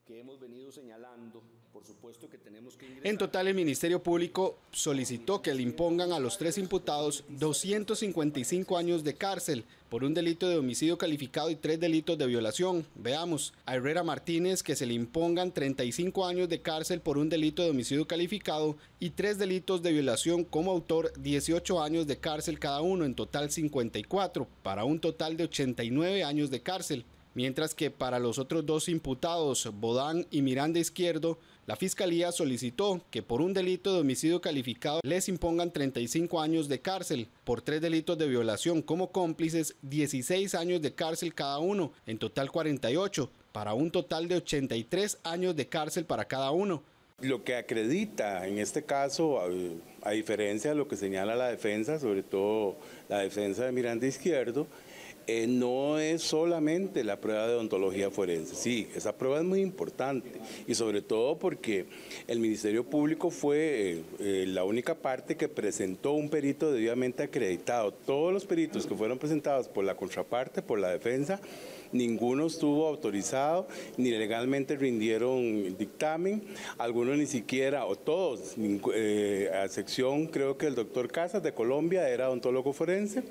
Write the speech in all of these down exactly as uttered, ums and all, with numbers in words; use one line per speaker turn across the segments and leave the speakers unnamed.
que hemos venido señalando, por supuesto que tenemos que ingresar.
En total, el Ministerio Público solicitó que le impongan a los tres imputados doscientos cincuenta y cinco años de cárcel por un delito de homicidio calificado y tres delitos de violación. Veamos, a Herrera Martínez que se le impongan treinta y cinco años de cárcel por un delito de homicidio calificado y tres delitos de violación, como autor dieciocho años de cárcel cada uno, en total cincuenta y cuatro, para un total de ochenta y nueve años de cárcel. Mientras que para los otros dos imputados, Bodán y Miranda Izquierdo, la Fiscalía solicitó que por un delito de homicidio calificado les impongan treinta y cinco años de cárcel, por tres delitos de violación como cómplices dieciséis años de cárcel cada uno, en total cuarenta y ocho, para un total de ochenta y tres años de cárcel para cada uno.
Lo que acredita en este caso, a, a diferencia de lo que señala la defensa, sobre todo la defensa de Miranda Izquierdo, Eh, no es solamente la prueba de odontología forense. Sí, esa prueba es muy importante y sobre todo porque el Ministerio Público fue eh, eh, la única parte que presentó un perito debidamente acreditado. Todos los peritos que fueron presentados por la contraparte, por la defensa, ninguno estuvo autorizado, ni legalmente rindieron dictamen, algunos ni siquiera, o todos, eh, a excepción creo que el doctor Casas de Colombia era odontólogo forense,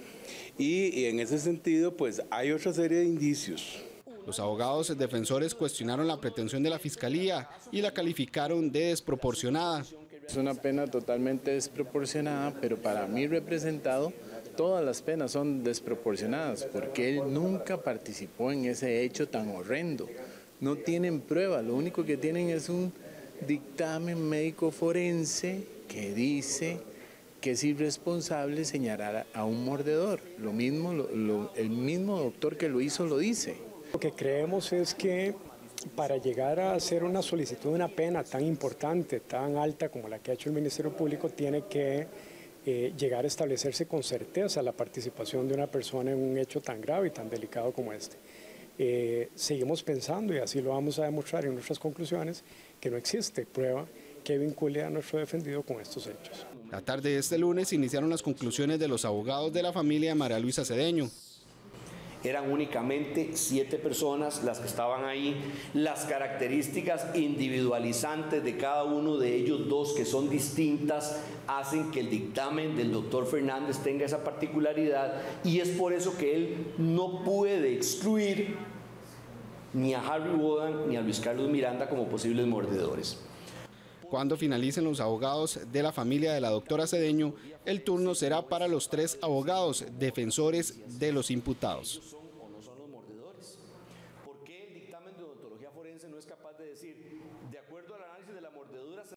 y, y en ese sentido pues hay otra serie de indicios.
Los abogados defensores cuestionaron la pretensión de la Fiscalía y la calificaron de desproporcionada.
Es una pena totalmente desproporcionada, pero para mí representado, todas las penas son desproporcionadas, porque él nunca participó en ese hecho tan horrendo. No tienen prueba, lo único que tienen es un dictamen médico forense que dice que es irresponsable señalar a un mordedor. Lo mismo, lo, lo, el mismo doctor que lo hizo lo dice.
Lo que creemos es que para llegar a hacer una solicitud de una pena tan importante, tan alta como la que ha hecho el Ministerio Público, tiene que eh, llegar a establecerse con certeza la participación de una persona en un hecho tan grave y tan delicado como este. Eh, seguimos pensando, y así lo vamos a demostrar en nuestras conclusiones, que no existe prueba que vincule a nuestro defendido con estos hechos.
La tarde de este lunes iniciaron las conclusiones de los abogados de la familia de María Luisa Cedeño.
Eran únicamente siete personas las que estaban ahí. Las características individualizantes de cada uno de ellos dos, que son distintas, hacen que el dictamen del doctor Fernández tenga esa particularidad, y es por eso que él no puede excluir ni a Harry Bodán ni a Luis Carlos Miranda como posibles mordedores.
Cuando finalicen los abogados de la familia de la doctora Cedeño, el turno será para los tres abogados defensores de los imputados.
¿Son o no son los mordedores? ¿Por qué el dictamen de odontología forense no es capaz de decir, de acuerdo al análisis